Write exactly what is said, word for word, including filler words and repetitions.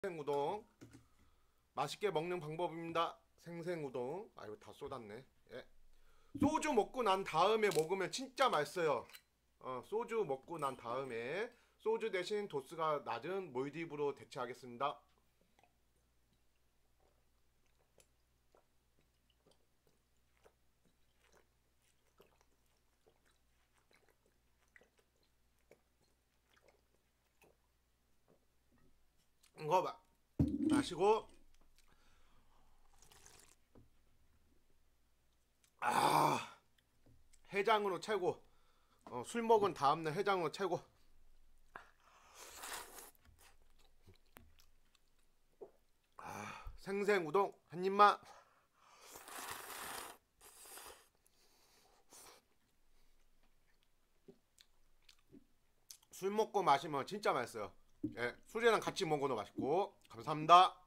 생우동 맛있게 먹는 방법입니다. 생생우동. 아 이거 다 쏟았네. 예. 소주 먹고 난 다음에 먹으면 진짜 맛있어요. 어, 소주 먹고 난 다음에 소주 대신 도수가 낮은 몰디브로 대체하겠습니다. 이거 마, 마시고 아 해장으로 최고. 어, 술 먹은 다음날 해장으로 최고. 아, 생생우동 한 입만. 술 먹고 마시면 진짜 맛있어요. 예, 술이랑 같이 먹어도 맛있고. 감사합니다.